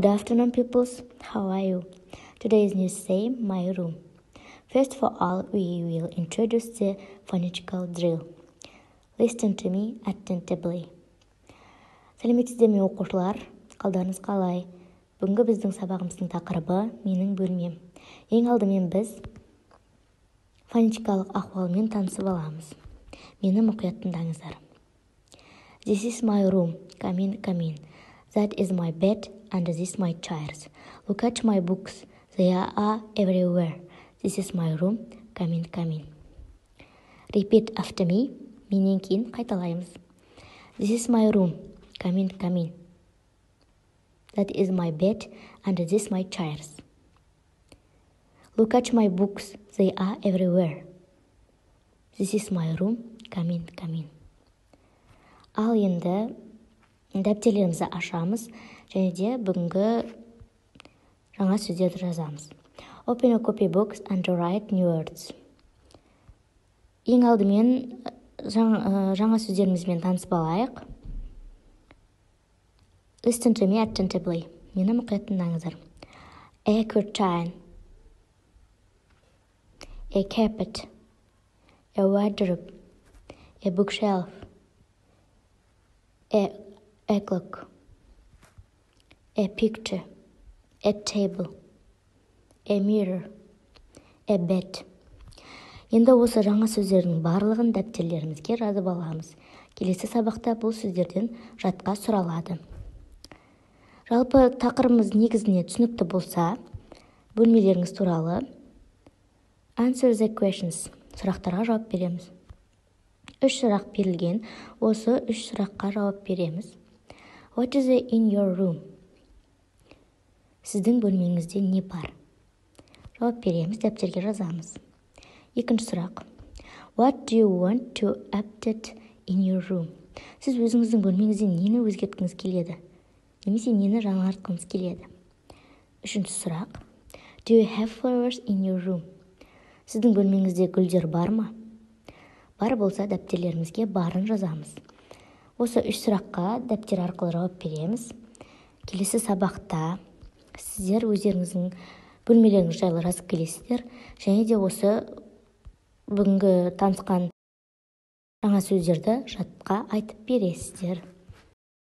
Good afternoon, peoples. How are you? Today is new say my room. First of all, we will introduce the phonetical drill. Listen to me attentively. Сәлеметсіздер ме оқушылар? Қалдарыңыз қалай? Бүгінгі біздің сабағымыздың тақырыбы менің бөлмем. Ең алдымен біз фонетикалық ахуалмен танысып аламыз. Мені мұқият тыңдаңыздар. This is my room. Come in, come in. That is my bed and this is my chairs. Look at my books. They are everywhere. This is my room. Come in, come in. Repeat after me. Менен кейін қайталаймыз. This is my room. Come in, come in. That is my bed and this is my chairs. Look at my books. They are everywhere. This is my room. Come in, come in. Ал енді дәптерлерімізді ашамыз және де бүгінгі жаңа сөздерді жазамыз. Open a copybook and write new words. Ең алдымен жаңа сөздерімізбен танысып алайық. Listen to me attentively. Мені мұқият тыңдаңыздар. A curtain, a carpet, a wardrobe, a bookshelf, a clock, a picture, a table, a mirror, a bed. Енді осы жаңа сөздердің барлығын дәптерлерімізге жазып аламыз. Келесі сабақта бұл сөздерден жатқа сұралады. Жалпы тақырыбымыз негізіне түсінікті болса, бөлмелеріңіз туралы answer the questions, сұрақтарға жауап береміз. 3 сұрақ берілген, осы 3 сұраққа жауап береміз. What is in your room? Сіздің бөлмеңізде не бар? Жауап береміз, дәптерге жазамыз. Екінші сұрақ. What do you want to update in your room? Сіз өзіңіздің бөлмеңізде нені өзгерткіңіз келеді? Немесе нені жаңартқыңыз келеді? Үшінші сұрақ. Do you have flowers in your room? Сіздің бөлмеңізде гүлдер бар ма? Бар болса, дәптерлерімізге барын жазамыз. Осы 3 сұраққа дәптер арқылы жауап береміз. Келесі сабақта сіздер өздеріңіздің бөлмелеріңіз жайлы жазып келесіздер, және де осы бүгінгі танысқан жаңа сөздерді жатқа айтып бересіздер.